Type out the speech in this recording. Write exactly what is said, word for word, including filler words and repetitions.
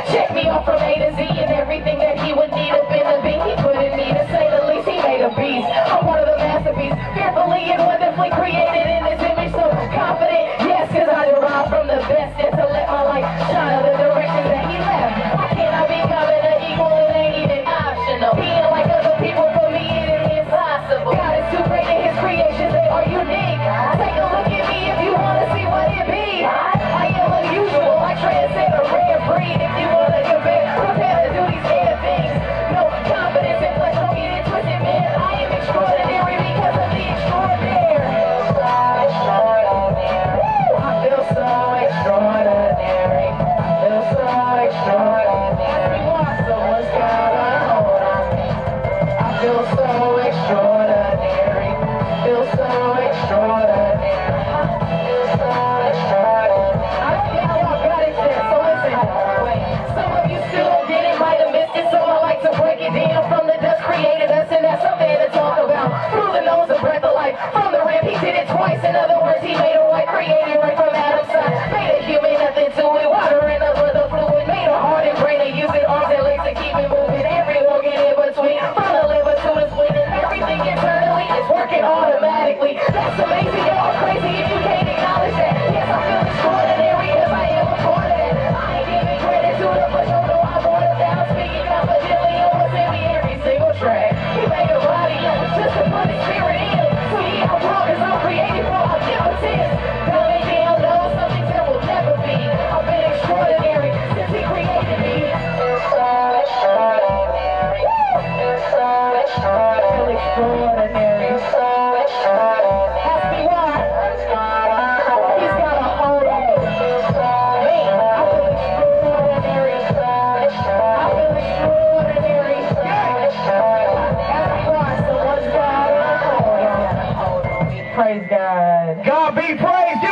Check me off from A to Z and everything that he would need up in the beat. He put in me, to say the least, he made a beast. I'm one of the masterpieces, fearfully and wonderfully created in his image. So confident, yes, cause I derive from the best. And to let my light shine in the direction that he left. Why can't I become an equal? It ain't even optional. Being like other people, for me it is impossible. God is too great in his creations, they are unique. Take a look at me if you wanna see what it be. I am unusual, I transcend a rare breed. If you wanna compare, prepare to do these air things. No confidence in flesh, don't get it twisted, man. I am extraordinary because of the extraordinary. I feel so extraordinary. I feel so extraordinary. Ask me why someone's got a hold on me. I feel so extraordinary. Feel so extraordinary. I feel so extraordinary. I see how I got it there, so listen. Wait, some of you still don't get it, might have missed it, so I like to break it down. From the dust created us, and that's something to talk about. Through the nose, a breath of life. From the ramp, he did it twice. In other words, he made a white, created right from Adam's side. Made a human, nothing to it. Water and a other fluid. Made a heart and brain and use it, arms and legs to keep it moving. Every organ in between, from the liver to the spleen, and everything internally is working automatically. That's amazing, y'all crazy if you can't acknowledge that. Yes, I feel extraordinary because I am a part of that. I ain't giving credit to the push, no, I want it down. Speaking confidently on what's in me every single track. He made a body up just to put his spirit in. So yeah, I'm wrong because I'm created for omnipotence. Coming down, know something there will never be. I've been extraordinary since he created me. So extraordinary. So extraordinary. Extraordinary. So extraordinary. Ask me why. He's got a hold on me. Man, I feel extraordinary. I feel extraordinary. Ask me why. Someone's got a hold on me. Praise God. God be praised.